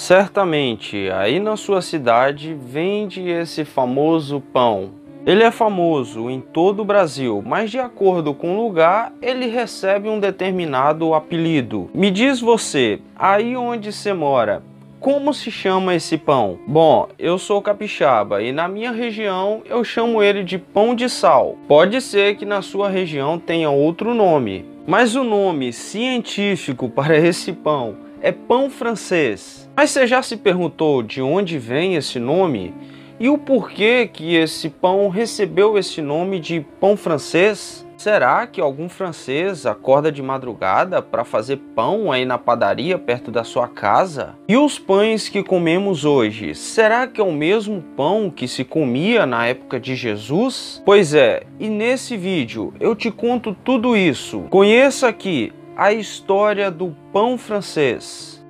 Certamente, aí na sua cidade vende esse famoso pão. Ele é famoso em todo o Brasil, mas de acordo com o lugar, ele recebe um determinado apelido. Me diz você, aí onde você mora, como se chama esse pão? Bom, eu sou capixaba e na minha região eu chamo ele de pão de sal. Pode ser que na sua região tenha outro nome, mas o nome científico para esse pão é pão francês. Mas você já se perguntou de onde vem esse nome? E o porquê que esse pão recebeu esse nome de pão francês? Será que algum francês acorda de madrugada para fazer pão aí na padaria perto da sua casa? E os pães que comemos hoje, será que é o mesmo pão que se comia na época de Jesus? Pois é, e nesse vídeo eu te conto tudo isso. Conheça aqui a história do pão francês.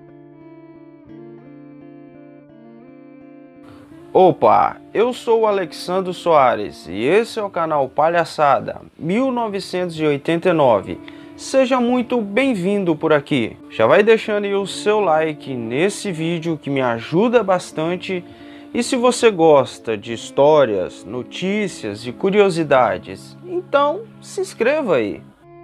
Opa, eu sou o Alexandro Soares e esse é o canal Palhaçada 1989. Seja muito bem-vindo por aqui. Já vai deixando aí o seu like nesse vídeo que me ajuda bastante. E se você gosta de histórias, notícias e curiosidades, então se inscreva aí.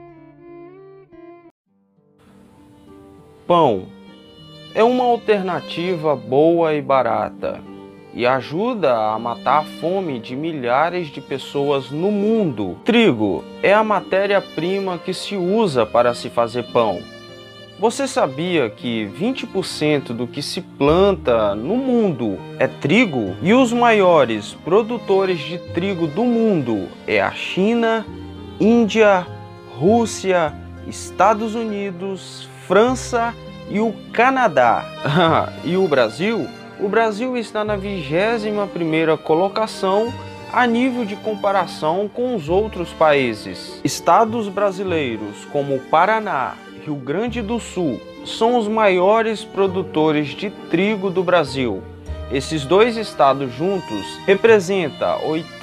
Pão é uma alternativa boa e barata e ajuda a matar a fome de milhares de pessoas no mundo. Trigo é a matéria-prima que se usa para se fazer pão. Você sabia que 20% do que se planta no mundo é trigo? E os maiores produtores de trigo do mundo é a China, Índia, Rússia, Estados Unidos, França e o Canadá. E o Brasil? O Brasil está na 21ª colocação a nível de comparação com os outros países. Estados brasileiros como Paraná, Rio Grande do Sul são os maiores produtores de trigo do Brasil. Esses dois estados juntos representam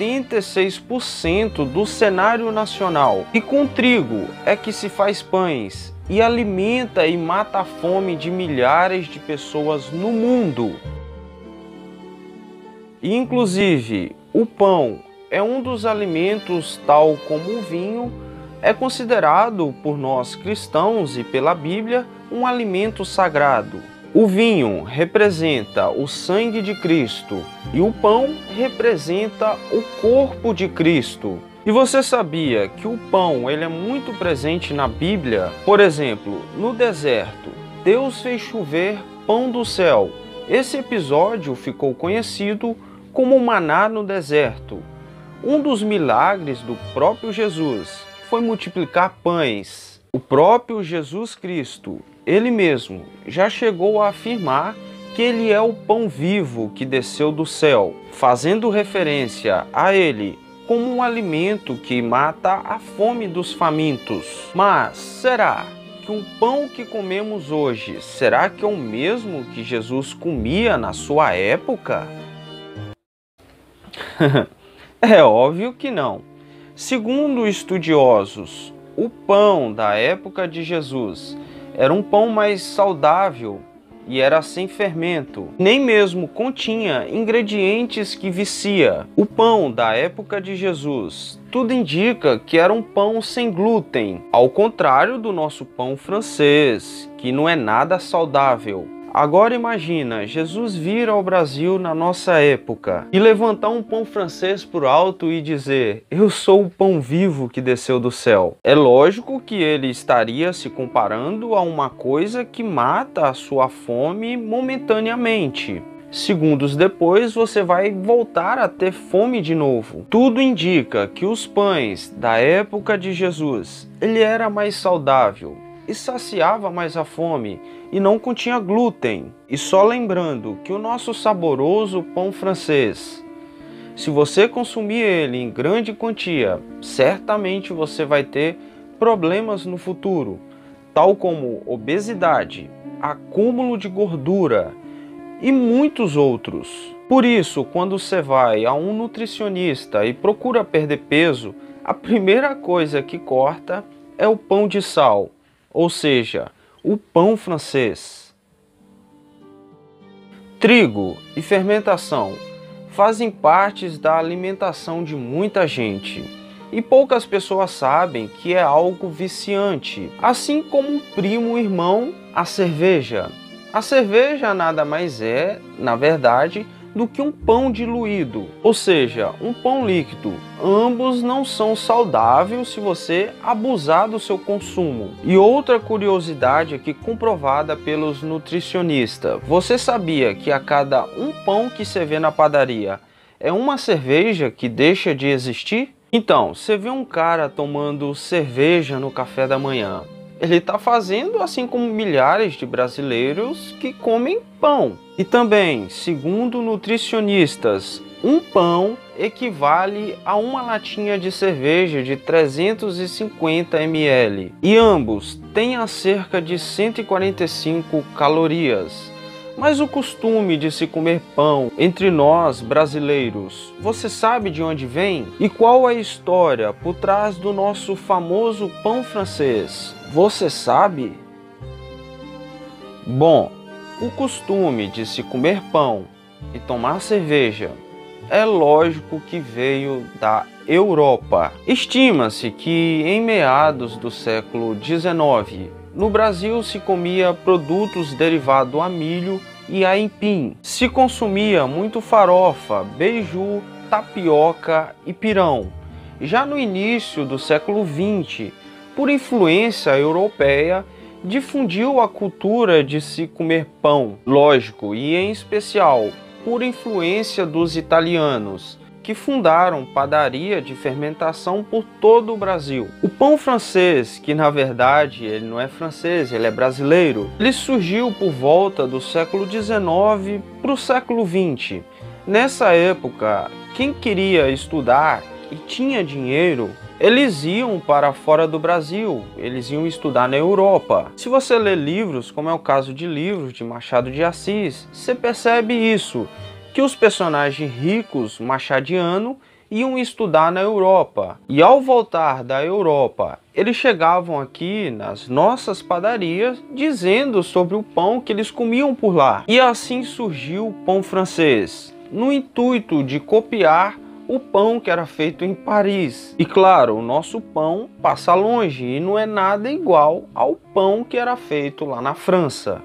86% do cenário nacional. E com trigo é que se faz pães e alimenta e mata a fome de milhares de pessoas no mundo. E, inclusive, o pão é um dos alimentos, tal como o vinho, é considerado por nós cristãos e pela Bíblia um alimento sagrado. O vinho representa o sangue de Cristo e o pão representa o corpo de Cristo. E você sabia que o pão ele é muito presente na Bíblia? Por exemplo, no deserto, Deus fez chover pão do céu. Esse episódio ficou conhecido como o maná no deserto. Um dos milagres do próprio Jesus foi multiplicar pães. O próprio Jesus Cristo, ele mesmo, já chegou a afirmar que ele é o pão vivo que desceu do céu, fazendo referência a ele como um alimento que mata a fome dos famintos. Mas será que o pão que comemos hoje, será que é o mesmo que Jesus comia na sua época? É óbvio que não. Segundo estudiosos, o pão da época de Jesus era um pão mais saudável e era sem fermento. Nem mesmo continha ingredientes que vicia. O pão da época de Jesus, tudo indica que era um pão sem glúten, ao contrário do nosso pão francês, que não é nada saudável. Agora imagina, Jesus vir ao Brasil na nossa época e levantar um pão francês por alto e dizer: eu sou o pão vivo que desceu do céu. É lógico que ele estaria se comparando a uma coisa que mata a sua fome momentaneamente. Segundos depois você vai voltar a ter fome de novo. Tudo indica que os pães da época de Jesus, ele era mais saudável e saciava mais a fome e não continha glúten. E só lembrando que o nosso saboroso pão francês, se você consumir ele em grande quantia, certamente você vai ter problemas no futuro, tal como obesidade, acúmulo de gordura e muitos outros. Por isso, quando você vai a um nutricionista e procura perder peso, a primeira coisa que corta é o pão de sal, ou seja, o pão francês. Trigo e fermentação fazem parte da alimentação de muita gente e poucas pessoas sabem que é algo viciante, assim como um primo irmão, a cerveja. A cerveja nada mais é, na verdade, do que um pão diluído, ou seja, um pão líquido. Ambos não são saudáveis se você abusar do seu consumo. E outra curiosidade aqui comprovada pelos nutricionistas: você sabia que a cada um pão que você vê na padaria é uma cerveja que deixa de existir? Então, você vê um cara tomando cerveja no café da manhã. Ele está fazendo assim como milhares de brasileiros que comem pão. E também, segundo nutricionistas, um pão equivale a uma latinha de cerveja de 350 ml. E ambos têm a cerca de 145 calorias. Mas o costume de se comer pão entre nós brasileiros, você sabe de onde vem? E qual a história por trás do nosso famoso pão francês? Você sabe? Bom, o costume de se comer pão e tomar cerveja é lógico que veio da Europa. Estima-se que em meados do século XIX, no Brasil se comia produtos derivados a milho e a aipim. Se consumia muito farofa, beiju, tapioca e pirão. Já no início do século XX, por influência europeia, difundiu a cultura de se comer pão, lógico, e em especial por influência dos italianos, que fundaram padaria de fermentação por todo o Brasil. O pão francês, que na verdade ele não é francês, ele é brasileiro, ele surgiu por volta do século XIX para o século XX. Nessa época, quem queria estudar e tinha dinheiro, eles iam para fora do Brasil, eles iam estudar na Europa. Se você lê livros, como é o caso de livros de Machado de Assis, você percebe isso, que os personagens ricos machadianos iam estudar na Europa. E ao voltar da Europa, eles chegavam aqui nas nossas padarias dizendo sobre o pão que eles comiam por lá. E assim surgiu o pão francês, no intuito de copiar o pão que era feito em Paris. E claro, o nosso pão passa longe e não é nada igual ao pão que era feito lá na França.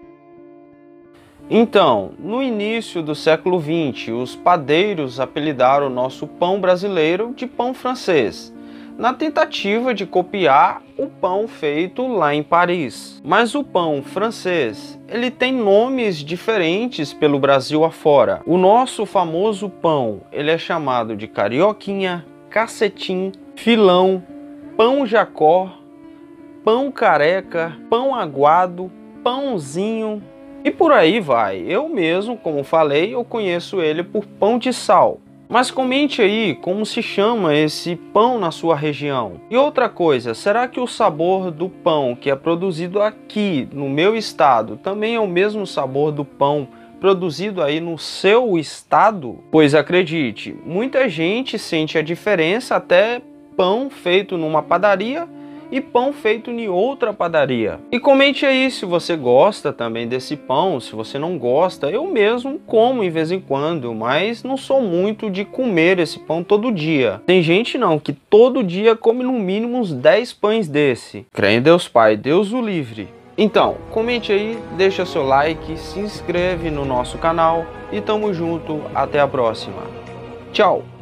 Então, no início do século XX, os padeiros apelidaram o nosso pão brasileiro de pão francês, na tentativa de copiar o pão feito lá em Paris. Mas o pão francês, ele tem nomes diferentes pelo Brasil afora. O nosso famoso pão, ele é chamado de carioquinha, cacetim, filão, pão jacó, pão careca, pão aguado, pãozinho, e por aí vai. Eu mesmo, como falei, eu conheço ele por pão de sal. Mas comente aí como se chama esse pão na sua região. E outra coisa, será que o sabor do pão que é produzido aqui no meu estado também é o mesmo sabor do pão produzido aí no seu estado? Pois acredite, muita gente sente a diferença até pão feito numa padaria e pão feito em outra padaria. E comente aí se você gosta também desse pão, se você não gosta. Eu mesmo como em vez em quando, mas não sou muito de comer esse pão todo dia. Tem gente não, que todo dia come no mínimo uns 10 pães desse. Crê em Deus Pai, Deus o livre. Então, comente aí, deixa seu like, se inscreve no nosso canal e tamo junto, até a próxima. Tchau!